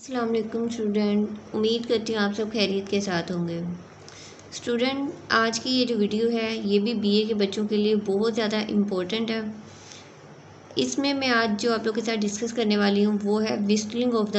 अस्सलाम वालेकुम स्टूडेंट, उम्मीद करती हूँ आप सब खैरियत के साथ होंगे। स्टूडेंट, आज की ये जो वीडियो है ये भी बीए के बच्चों के लिए बहुत ज़्यादा इम्पोर्टेंट है। इसमें मैं आज जो आप लोग के साथ डिस्कस करने वाली हूँ वो है whistling of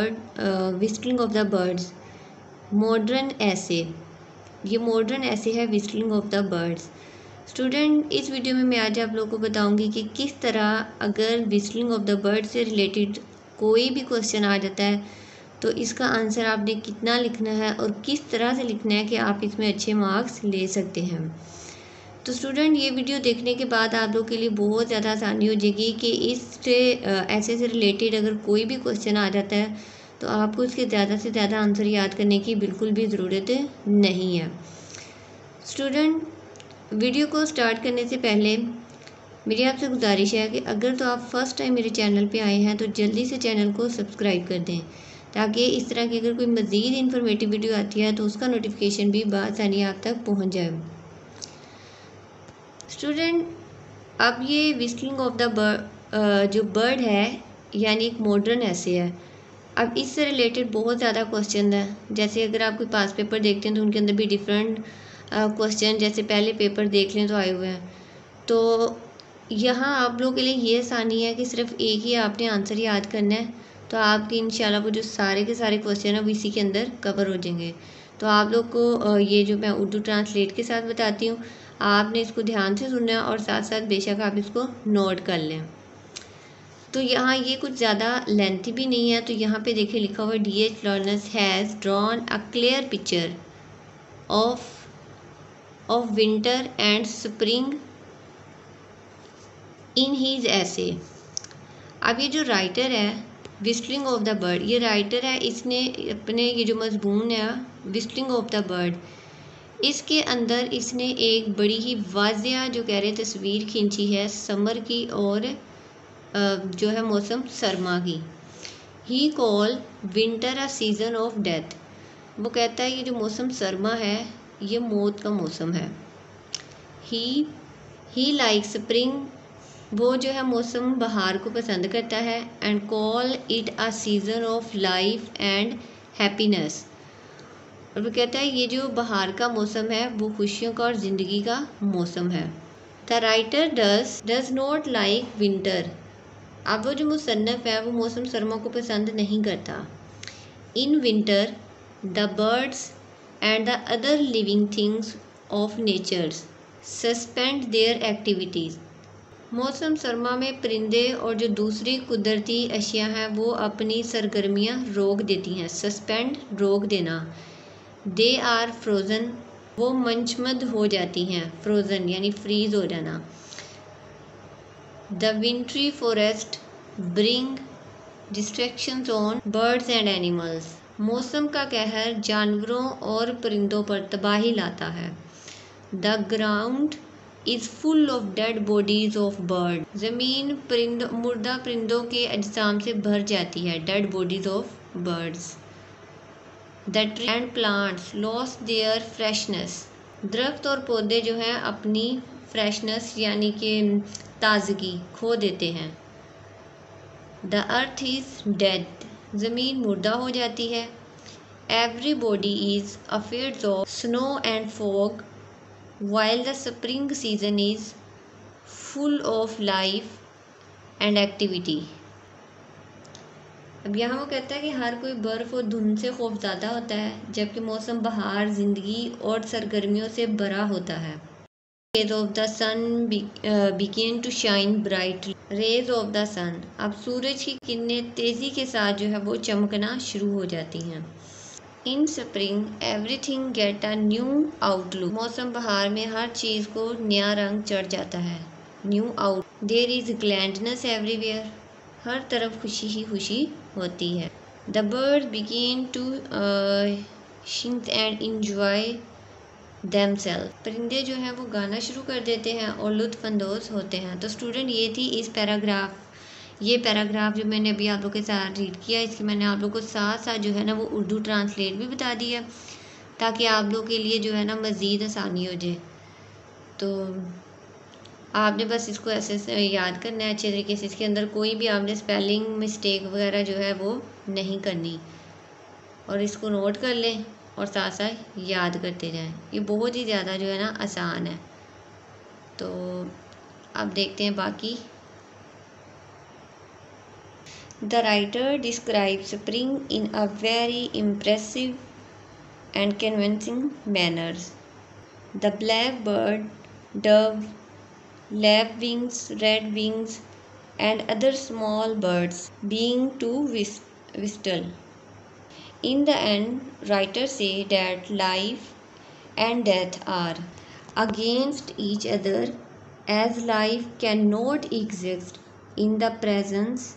the birds modern essay. ये मॉडर्न ऐसे है whistling of the birds. Student, इस वीडियो में मैं आज आप लोगों को बताऊंगी कि किस तरह अगर विस्टलिंग ऑफ द बर्ड से रिलेटेड कोई भी क्वेश्चन आ जाता है तो इसका आंसर आपने कितना लिखना है और किस तरह से लिखना है कि आप इसमें अच्छे मार्क्स ले सकते हैं। तो स्टूडेंट, ये वीडियो देखने के बाद आप लोग के लिए बहुत ज़्यादा आसानी हो जाएगी कि इससे ऐसे से रिलेटेड अगर कोई भी क्वेश्चन आ जाता है तो आपको इसके ज़्यादा से ज़्यादा आंसर याद करने की बिल्कुल भी ज़रूरत नहीं है। स्टूडेंट, वीडियो को स्टार्ट करने से पहले मेरी आपसे गुजारिश है कि अगर तो आप फर्स्ट टाइम मेरे चैनल पे आए हैं तो जल्दी से चैनल को सब्सक्राइब कर दें ताकि इस तरह की अगर कोई मज़ीद इन्फॉर्मेटिव वीडियो आती है तो उसका नोटिफिकेशन भी बआसानी आप तक पहुंच जाए। स्टूडेंट, अब ये विस्टलिंग ऑफ द जो बर्ड है यानी एक मॉडर्न ऐसे है। अब इससे रिलेटेड बहुत ज़्यादा क्वेश्चन है। जैसे अगर आप कोई पास पेपर देखते हैं तो उनके अंदर भी डिफरेंट क्वेश्चन जैसे पहले पेपर देख लें तो आए हुए हैं। तो यहाँ आप लोगों के लिए ये आसानी है कि सिर्फ एक ही आपने आंसर याद करना है तो आपके इंशाल्लाह वो जो सारे के सारे क्वेश्चन है वो इसी के अंदर कवर हो जाएंगे। तो आप लोग को ये जो मैं उर्दू ट्रांसलेट के साथ बताती हूँ आपने इसको ध्यान से सुनना है और साथ साथ बेशक आप इसको नोट कर लें। तो यहाँ ये कुछ ज़्यादा लेंथी भी नहीं है। तो यहाँ पे देखिए लिखा हुआ D.H. Lawrence has drawn a clear picture of winter and spring in his essay. अब ये जो राइटर है विस्टलिंग ऑफ द बर्ड, ये राइटर है, इसने अपने ये जो मजमून है विस्टलिंग ऑफ द बर्ड, इसके अंदर इसने एक बड़ी ही वाज़िया जो कह रहे तस्वीर खींची है समर की और जो है मौसम सरमा की। He call winter a season of death. वो कहता है ये जो मौसम सरमा है ये मौत का मौसम है। ही लाइक स्प्रिंग, वो जो है मौसम बहार को पसंद करता है। And call it a season of life and happiness, और वो कहता है ये जो बहार का मौसम है वो खुशियों का और ज़िंदगी का मौसम है। The writer does not like winter, अब वो जो मुसन्नफ़ है वो मौसम सरमा को पसंद नहीं करता। In winter the birds and the other living things of natures suspend their activities, मौसम सरमा में परिंदे और जो दूसरी कुदरती अशिया हैं वो अपनी सरगर्मियाँ रोक देती हैं। सस्पेंड रोक देना। दे आर फ्रोज़न, वो मंचमद हो जाती हैं। फ्रोज़न यानी फ्रीज़ हो जाना। The wintry forest bring distractions on birds and animals, मौसम का कहर जानवरों और परिंदों पर तबाही लाता है। The ground is full of dead bodies of bird, ज़मीन मुर्दा परिंदों के अजसाम से भर जाती है। Dead bodies of birds. The tree and plants loss their freshness, दरख्त और पौधे जो हैं अपनी फ्रेशनेस यानी कि ताजगी खो देते हैं। द अर्थ इज़ डेड, ज़मीन मुर्दा हो जाती है। Every body is affairs of snow and fog while the spring season is full of life and activity। अब यहाँ वो कहता है कि हर कोई बर्फ़ और धुंध से खौफज़दा होता है जबकि मौसम बहार ज़िंदगी और सरगर्मियों से भरा होता है। Rays of the sun begin to shine brightly, rays of the sun, अब सूरज की किरणें तेज़ी के साथ जो है वो चमकना शुरू हो जाती हैं। In spring everything get a new outlook, मौसम बहार में हर चीज़ को नया रंग चढ़ जाता है। New out. There is gladness everywhere, हर तरफ खुशी ही खुशी होती है। The bird begin to sing and enjoy themselves, परिंदे जो हैं वो गाना शुरू कर देते हैं और लुत्फ़अंदोज़ होते हैं। तो स्टूडेंट, ये थी इस ये पैराग्राफ जो मैंने अभी आप लोग के साथ रीड किया, इसकी मैंने आप लोग को साथ साथ जो है ना वो उर्दू ट्रांसलेट भी बता दी है ताकि आप लोग के लिए जो है ना मज़ीद आसानी हो जाए। तो आपने बस इसको ऐसे याद करना है अच्छे तरीके से। इसके अंदर कोई भी आपने स्पेलिंग मिस्टेक वगैरह जो है वो नहीं करनी, और इसको नोट कर लें और साथ साथ याद करते जाएं। ये बहुत ही ज़्यादा जो है ना आसान है। तो अब देखते हैं बाकी। The writer describe spring in a very impressive and convincing manners. The blackbird, dove, lapwings, redwings, and other small birds being to whistle. In the end, writers say that life and death are against each other, as life cannot exist in the presence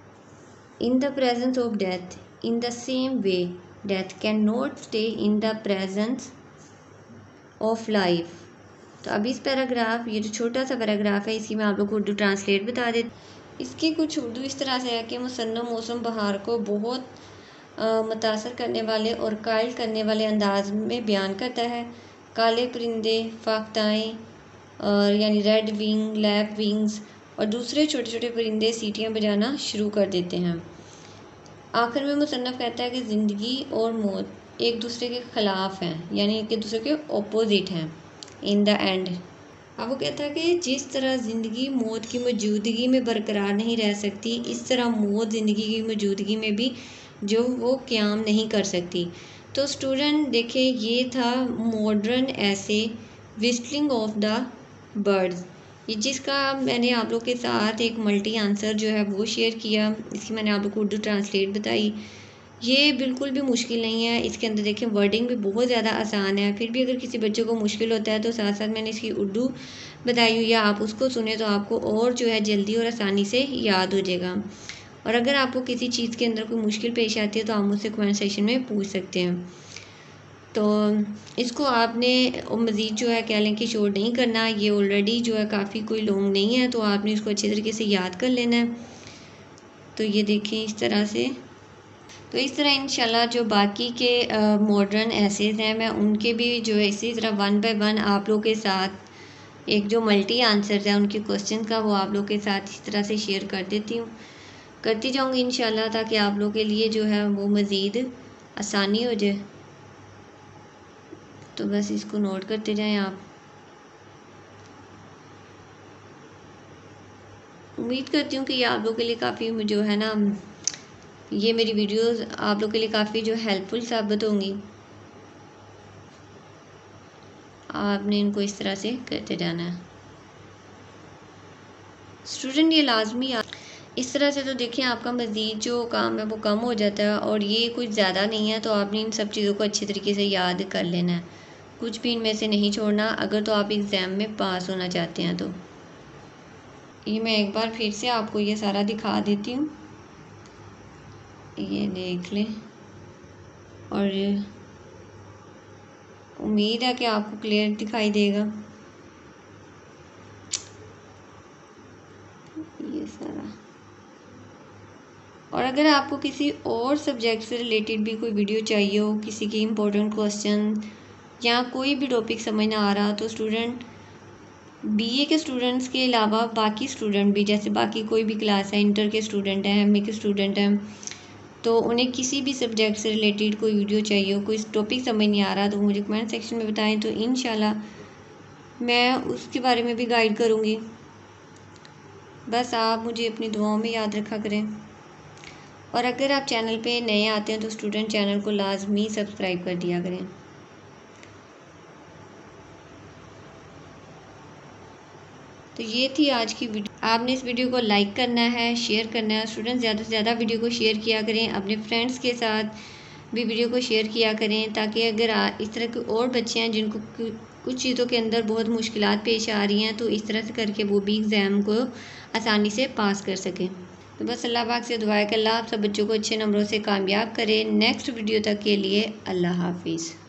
of death. In the same way, death cannot stay in the presence of life. तो अब इस paragraph, ये जो छोटा सा paragraph है, इसकी मैं आप लोग को उर्दू ट्रांसलेट बता देती। इसकी कुछ उर्दू इस तरह से है कि मुसन्नम मौसम बहार को बहुत मुतासर करने वाले और कायल करने वाले अंदाज में बयान करता है। काले परिंदे, फाख्ताएँ और यानी रेड विंग, लैप विंग्स और दूसरे छोटे छोटे परिंदे सीटियाँ बजाना शुरू कर देते हैं। आखिर में मुसन्नफ़ कहता है कि ज़िंदगी और मौत एक दूसरे के ख़िलाफ़ हैं, यानी एक दूसरे के ऑपोजिट हैं। इन द एंड, अब वो कहता है कि जिस तरह ज़िंदगी मौत की मौजूदगी में बरकरार नहीं रह सकती, इस तरह मौत ज़िंदगी की मौजूदगी में भी जो वो क़याम नहीं कर सकती। तो स्टूडेंट देखिए, ये था मॉडर्न ऐसे विस्टलिंग ऑफ द बर्ड्स, ये जिसका मैंने आप लोग के साथ एक मल्टी आंसर जो है वो शेयर किया। इसकी मैंने आप लोग को उर्दू ट्रांसलेट बताई। ये बिल्कुल भी मुश्किल नहीं है। इसके अंदर देखें वर्डिंग भी बहुत ज़्यादा आसान है। फिर भी अगर किसी बच्चे को मुश्किल होता है तो साथ साथ मैंने इसकी उर्दू बताई हुई है, आप उसको सुने तो आपको और जो है जल्दी और आसानी से याद हो जाएगा। और अगर आपको किसी चीज़ के अंदर कोई मुश्किल पेश आती है तो आप मुझसे कमेंट सेक्शन में पूछ सकते हैं। तो इसको आपने मज़ीद जो है कह लें कि शॉर्ट नहीं करना, ये ऑलरेडी जो है काफ़ी कोई लॉन्ग नहीं है, तो आपने इसको अच्छे तरीके से याद कर लेना है। तो ये देखें इस तरह से। तो इस तरह इंशाल्लाह जो बाकी के मॉडर्न एसेज हैं, मैं उनके भी जो है इसी तरह 1 बाय 1 आप लोग के साथ एक जो मल्टी आंसर्स है उनके क्वेश्चन का वो आप लोग के साथ इस तरह से शेयर करती जाऊँगी इंशाल्लाह, ताकि आप लोग के लिए जो है वो मज़ीद आसानी हो जाए। तो बस इसको नोट करते जाएं आप। उम्मीद करती हूँ कि ये आप लोग के लिए काफ़ी जो है ना, ये मेरी वीडियोस आप लोग के लिए काफ़ी जो हेल्पफुल साबित होंगी। आपने इनको इस तरह से करते जाना है स्टूडेंट, ये लाजमी इस तरह से। तो देखिए आपका मज़ीद जो काम है वो कम हो जाता है, और ये कुछ ज़्यादा नहीं है। तो आपने इन सब चीज़ों को अच्छे तरीके से याद कर लेना है, कुछ भी इनमें से नहीं छोड़ना, अगर तो आप एग्ज़ाम में पास होना चाहते हैं। तो ये मैं एक बार फिर से आपको ये सारा दिखा देती हूँ, ये देख लें, और उम्मीद है कि आपको क्लियर दिखाई देगा ये सारा। और अगर आपको किसी और सब्जेक्ट से रिलेटेड भी कोई वीडियो चाहिए हो, किसी की इम्पोर्टेंट क्वेश्चन या कोई भी टॉपिक समझ ना आ रहा, तो स्टूडेंट बीए के स्टूडेंट्स के अलावा बाकी स्टूडेंट भी, जैसे बाकी कोई भी क्लास है, इंटर के स्टूडेंट हैं, एमए के स्टूडेंट हैं, तो उन्हें किसी भी सब्जेक्ट से रिलेटेड कोई वीडियो चाहिए हो, कोई टॉपिक समझ नहीं आ रहा, तो मुझे कमेंट सेक्शन में बताएं, तो इंशाल्लाह मैं उसके बारे में भी गाइड करूँगी। बस आप मुझे अपनी दुआओं में याद रखा करें। और अगर आप चैनल पे नए आते हैं तो स्टूडेंट चैनल को लाजमी सब्सक्राइब कर दिया करें। तो ये थी आज की वीडियो। आपने इस वीडियो को लाइक करना है, शेयर करना है। स्टूडेंट ज़्यादा से ज़्यादा वीडियो को शेयर किया करें, अपने फ्रेंड्स के साथ भी वीडियो को शेयर किया करें, ताकि अगर इस तरह के और बच्चे हैं जिनको कुछ चीज़ों के अंदर बहुत मुश्किलात पेश आ रही हैं, तो इस तरह से करके वो भी एग्ज़ाम को आसानी से पास कर सकें। तो बस अल्लाह पाक से दुआ है कि अल्लाह आप सब बच्चों को अच्छे नंबरों से कामयाब करें। नेक्स्ट वीडियो तक के लिए अल्लाह हाफिज़।